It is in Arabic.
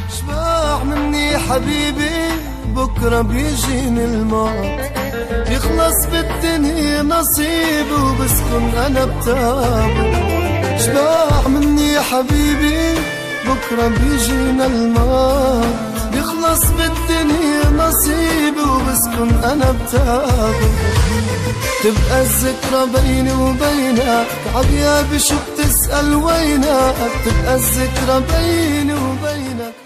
شباح مني حبيبي بكرة بيجيني الموت، يخلص بالدنيا نصيبي وبسكن أنا بتابه. شباح مني حبيبي بكرة بيجينا الموت، يخلص بالدنيا نصيبي وبسكن أنا بتابه. تبقى الذكرى بيني وبينك عغيابي شو بتسأل وينك، تبقى الذكرى بيني وبينك